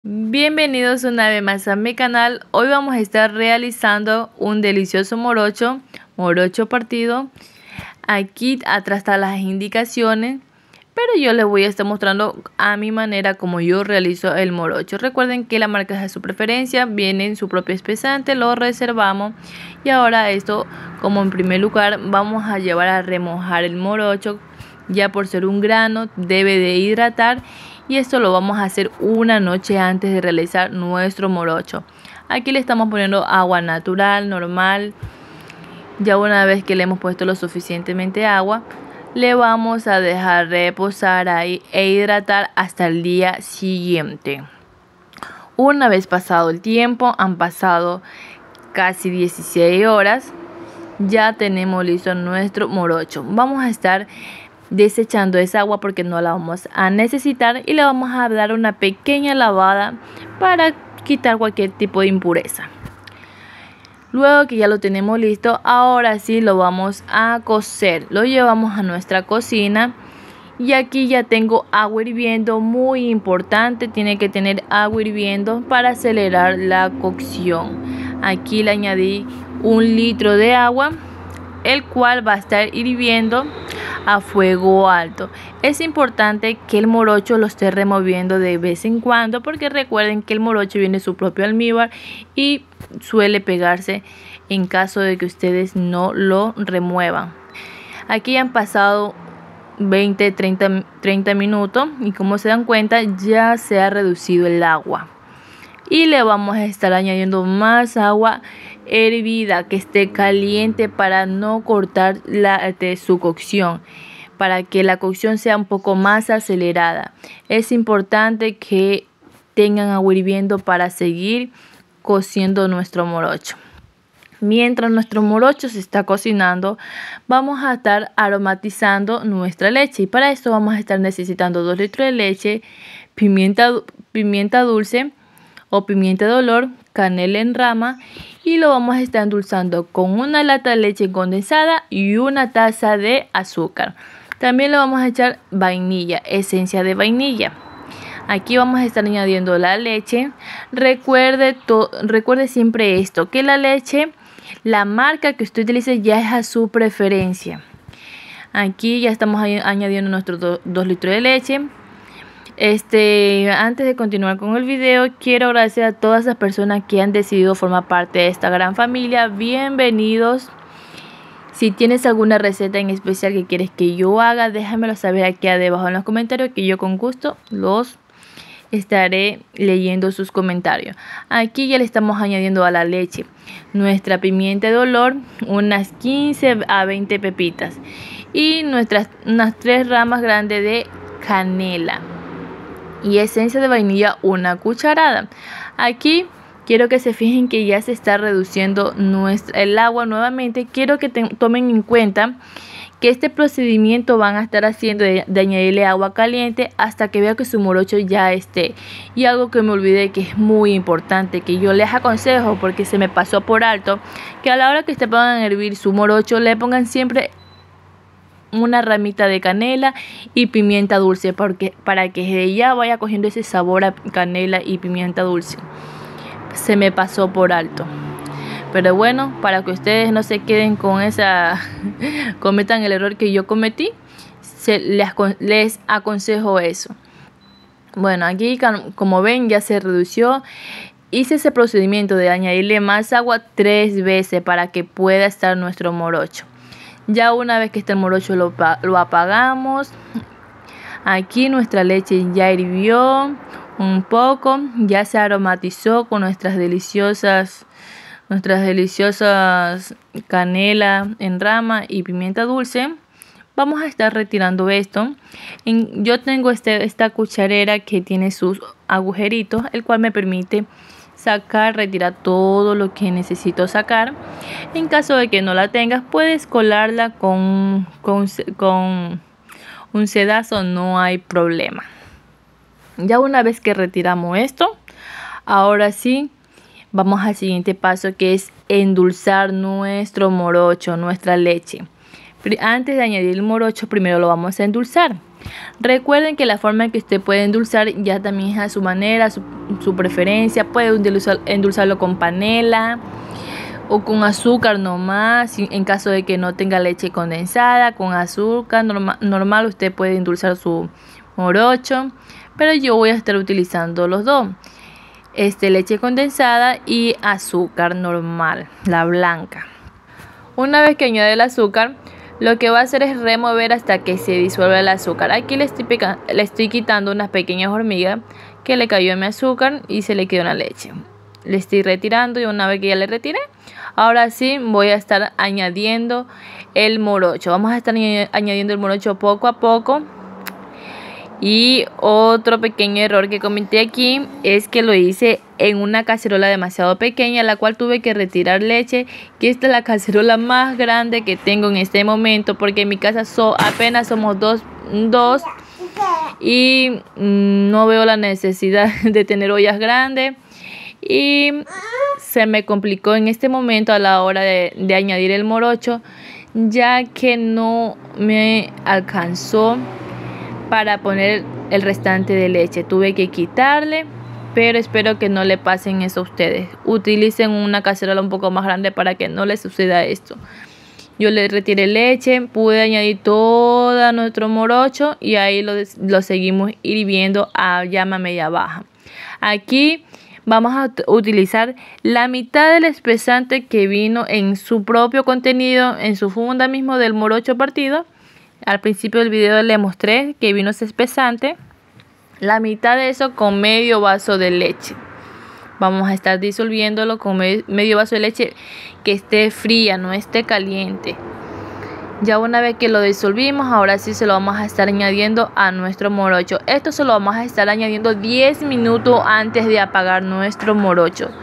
Bienvenidos una vez más a mi canal. Hoy vamos a estar realizando un delicioso morocho partido. Aquí atrás están las indicaciones, pero yo les voy a estar mostrando a mi manera como yo realizo el morocho. Recuerden que la marca es de su preferencia, viene en su propio espesante, lo reservamos. Y ahora esto, como en primer lugar, vamos a llevar a remojar el morocho. Ya por ser un grano debe de hidratar, y esto lo vamos a hacer una noche antes de realizar nuestro morocho. Aquí le estamos poniendo agua natural, normal. Ya una vez que le hemos puesto lo suficientemente agua, le vamos a dejar reposar ahí e hidratar hasta el día siguiente. Una vez pasado el tiempo, han pasado casi 16 horas, ya tenemos listo nuestro morocho. Vamos a estar desechando esa agua porque no la vamos a necesitar, y le vamos a dar una pequeña lavada para quitar cualquier tipo de impureza. Luego que ya lo tenemos listo, ahora sí lo vamos a cocer. Lo llevamos a nuestra cocina y aquí ya tengo agua hirviendo. Muy importante, tiene que tener agua hirviendo para acelerar la cocción. Aquí le añadí 1 litro de agua, el cual va a estar hirviendo a fuego alto. Es importante que el morocho lo esté removiendo de vez en cuando, porque recuerden que el morocho viene su propio almíbar y suele pegarse en caso de que ustedes no lo remuevan. Aquí han pasado 20-30 minutos y como se dan cuenta ya se ha reducido el agua, y le vamos a estar añadiendo más agua hervida que esté caliente para no cortar su cocción, para que la cocción sea un poco más acelerada. Es importante que tengan agua hirviendo para seguir cociendo nuestro morocho. Mientras nuestro morocho se está cocinando, vamos a estar aromatizando nuestra leche, y para esto vamos a estar necesitando 2 litros de leche, pimienta dulce o pimienta de olor, canela en rama, y lo vamos a estar endulzando con una lata de leche condensada y una taza de azúcar. También le vamos a echar vainilla, esencia de vainilla. Aquí vamos a estar añadiendo la leche. Recuerde siempre esto, que la leche, la marca que usted utilice ya es a su preferencia. Aquí ya estamos añadiendo nuestros 2 litros de leche. Antes de continuar con el video, quiero agradecer a todas las personas que han decidido formar parte de esta gran familia. Bienvenidos. Si tienes alguna receta en especial que quieres que yo haga, déjamelo saber aquí abajo en los comentarios, que yo con gusto los estaré leyendo sus comentarios. Aquí ya le estamos añadiendo a la leche nuestra pimienta de olor, unas 15 a 20 pepitas, y unas 3 ramas grandes de canela, y esencia de vainilla, 1 cucharada. Aquí quiero que se fijen que ya se está reduciendo el agua nuevamente. Quiero que tomen en cuenta que este procedimiento van a estar haciendo de añadirle agua caliente hasta que vea que su morocho ya esté. Y algo que me olvidé, que es muy importante, que yo les aconsejo porque se me pasó por alto, que a la hora que se pongan a hervir su morocho, le pongan siempre una ramita de canela y pimienta dulce, para que ella vaya cogiendo ese sabor a canela y pimienta dulce. Se me pasó por alto, pero bueno, para que ustedes no se queden con cometan el error que yo cometí, les aconsejo eso. Bueno, aquí como ven ya se redució. Hice ese procedimiento de añadirle más agua 3 veces para que pueda estar nuestro morocho. Ya una vez que este morocho lo apagamos. Aquí nuestra leche ya hirvió un poco, ya se aromatizó con nuestras deliciosas canela en rama y pimienta dulce. Vamos a estar retirando esto. Yo tengo esta cucharera que tiene sus agujeritos, el cual me permite retirar todo lo que necesito sacar. En caso de que no la tengas, puedes colarla con un sedazo, no hay problema. Ya una vez que retiramos esto, ahora sí vamos al siguiente paso, que es endulzar nuestro morocho, nuestra leche. Antes de añadir el morocho, primero lo vamos a endulzar. Recuerden que la forma en que usted puede endulzar ya también es a su manera, su preferencia. Puede endulzarlo con panela o con azúcar nomás, en caso de que no tenga leche condensada. Con azúcar normal usted puede endulzar su morocho, pero yo voy a estar utilizando los dos, leche condensada y azúcar normal, la blanca. Una vez que añade el azúcar, lo que va a hacer es remover hasta que se disuelva el azúcar. Aquí le estoy quitando unas pequeñas hormigas que le cayó en mi azúcar y se le quedó en la leche. Le estoy retirando, y una vez que ya le retiré, ahora sí voy a estar añadiendo el morocho. Vamos a estar añadiendo el morocho poco a poco. Y otro pequeño error que cometí aquí es que lo hice en una cacerola demasiado pequeña, la cual tuve que retirar leche, que esta es la cacerola más grande que tengo en este momento, porque en mi casa apenas somos dos y no veo la necesidad de tener ollas grandes, y se me complicó en este momento a la hora de añadir el morocho, ya que no me alcanzó para poner el restante de leche. Tuve que quitarle, pero espero que no le pasen eso a ustedes. Utilicen una cacerola un poco más grande para que no les suceda esto. Yo le retiré leche, pude añadir todo nuestro morocho y ahí lo seguimos hirviendo a llama media baja. Aquí vamos a utilizar la mitad del espesante que vino en su propio contenido, en su funda mismo del morocho partido. Al principio del video le mostré que vino ese espesante. La mitad de eso con medio vaso de leche. Vamos a estar disolviéndolo con medio vaso de leche que esté fría, no esté caliente. Ya una vez que lo disolvimos, ahora sí se lo vamos a estar añadiendo a nuestro morocho. Esto se lo vamos a estar añadiendo 10 minutos antes de apagar nuestro morocho.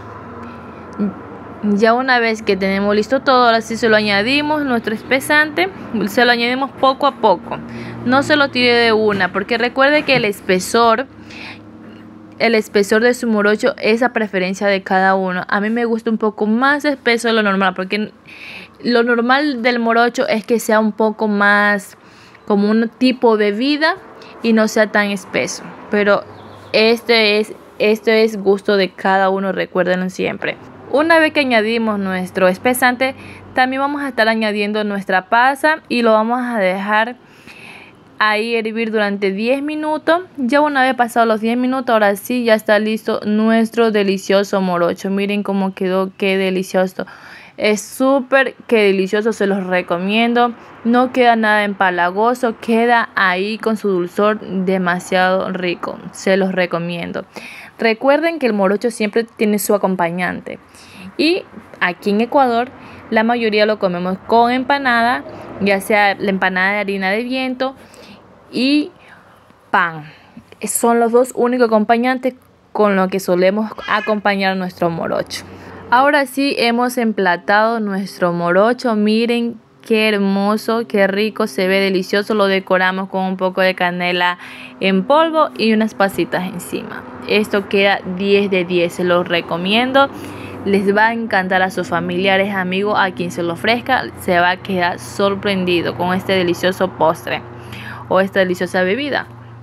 Ya una vez que tenemos listo todo, ahora sí se lo añadimos, nuestro espesante, se lo añadimos poco a poco. No se lo tire de una, porque recuerde que el espesor de su morocho es a preferencia de cada uno. A mí me gusta un poco más espeso de lo normal, porque lo normal del morocho es que sea un poco más como un tipo de bebida y no sea tan espeso. Pero esto es gusto de cada uno, recuérdenlo siempre. Una vez que añadimos nuestro espesante, también vamos a estar añadiendo nuestra pasa y lo vamos a dejar ahí hervir durante 10 minutos. Ya una vez pasados los 10 minutos, ahora sí ya está listo nuestro delicioso morocho. Miren cómo quedó, qué delicioso. Es súper que delicioso, se los recomiendo. No queda nada empalagoso, queda ahí con su dulzor demasiado rico. Se los recomiendo. Recuerden que el morocho siempre tiene su acompañante. Y aquí en Ecuador la mayoría lo comemos con empanada, ya sea la empanada de harina de viento y pan. Son los dos únicos acompañantes con los que solemos acompañar nuestro morocho. Ahora sí hemos emplatado nuestro morocho. Miren qué hermoso, qué rico, se ve delicioso. Lo decoramos con un poco de canela en polvo y unas pasitas encima. Esto queda 10 de 10, se los recomiendo. Les va a encantar a sus familiares, amigos, a quien se lo ofrezca. Se va a quedar sorprendido con este delicioso postre o esta deliciosa bebida.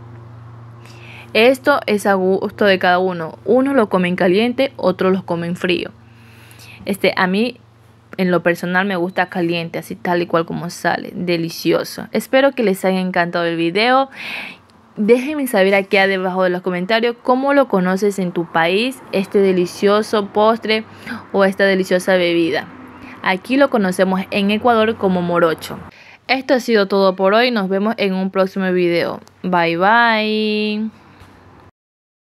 Esto es a gusto de cada uno. Unos lo comen caliente, otros lo comen frío. A mí en lo personal me gusta caliente, así tal y cual como sale, delicioso. Espero que les haya encantado el video. Déjenme saber aquí debajo de los comentarios cómo lo conoces en tu país, este delicioso postre o esta deliciosa bebida. Aquí lo conocemos en Ecuador como morocho. Esto ha sido todo por hoy, nos vemos en un próximo video. Bye bye.